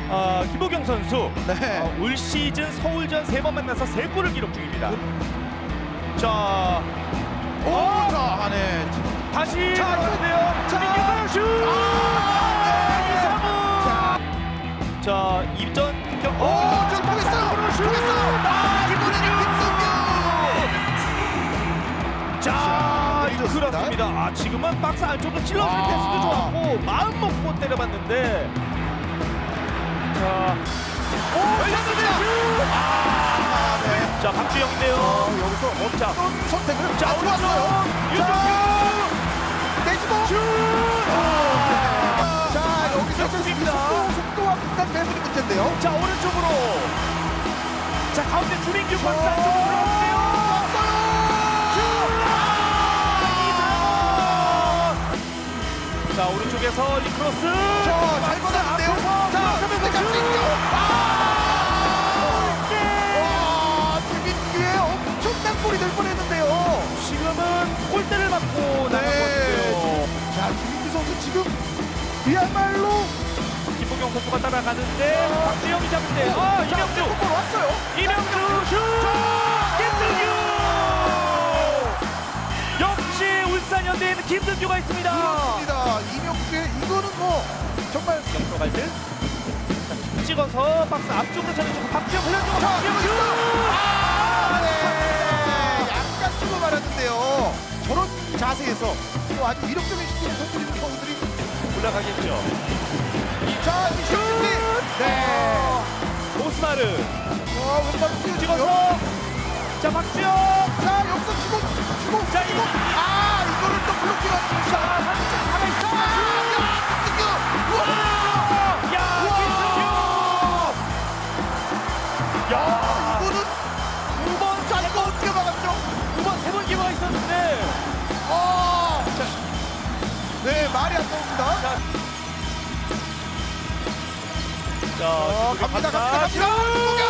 김보경 선수 네. 올 시즌 서울전 3번 만나서 3골을 기록 중입니다. 자, 자, 네. 다시 자, 들어오는데요. 김민규 슛! 자, 입전 공격. 저 보겠어요. 보겠어요. 이번에는 김성규. 자, 그렇습니다. 지금은 박스 안쪽으로 찔러주는 패스도 좋았고 마음 먹고 때려봤는데. 자, 열렸습니다. 네. 자, 박주영인데요. 여기서 어떤 선택을 자, 좋았어요. 유정규 내주고 슛! 자, 여기서 속도와 극단 배분이 문제인데요. 자, 오른쪽으로. 자, 가운데 주민규 박스 안쪽으로 들어갔는데요. 자, 오른쪽에서 리크로스. 잘 받았는데요. 자, 선택할 수 있죠. 김민규의 엄청난 골이 될 뻔했는데요. 지금은 골대를 맞고 나갔거든요. 자, 김민규 선수 지금 그야말로 김보경 선수가 따라가는데 박주영이 잡는데 이명주 골 왔어요. 이명주 슛! 김승규! 역시 울산 현대에는 김승규가 있습니다. 그렇습니다. 이명주의 이거는 뭐 정말 옆으로 갈 때 찍어서 박스 앞쪽으로 차려주고 박주영 흘려주고 박주영 슛! 네. 약간 주고 말았는데요. 저런 자세에서 또 아주 위력적인 슈팅을 던지는 선수들이 올라가겠죠. 자, 슛! 네. 오스마르 왼발 뛰어주고요. 찍어서 자, 박주영 자, 여기서 주고 자, 이거를 또 블록킹한 자, 한쪽 살아있어. 우와! 야, 김승규! 야, 이거는 2번, 자, 이거 어떻게 막았죠? 2번, 3번 기회가 있었는데 네, 말이 안 나옵니다. 자, 갑니다. 김보경!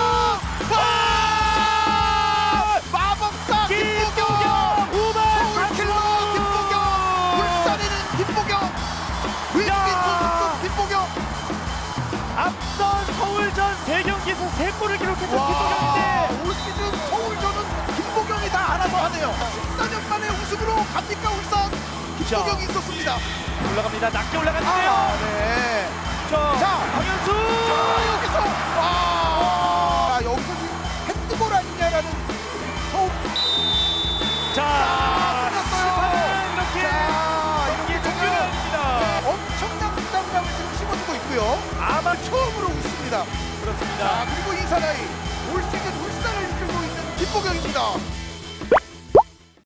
마법사 김보경! 서울킬러 김보경! 울산에는 김보경! 윈윈 김보경! 앞선 서울전 3경기에서 3골을 기록했던 김보경인데 올 시즌 서울전은 김보경이 다 알아서 하네요. 14년 만에 우승으로 갑니까 울산? 김보경이 있었습니다. 올라갑니다. 낮게 올라갔는데요. 네. 자, 강현수! 여기서 여기서 지금 핸드볼 아니냐라는 자, 끝났어요. 이렇게 이렇게 종료가 아닙니다. 엄청난 부담감을 지금 심어주고 있고요. 아마 처음으로 웃습니다. 그렇습니다. 자, 그리고 이 사나이 올 시즌 울산을 이끌고 있는 김보경입니다.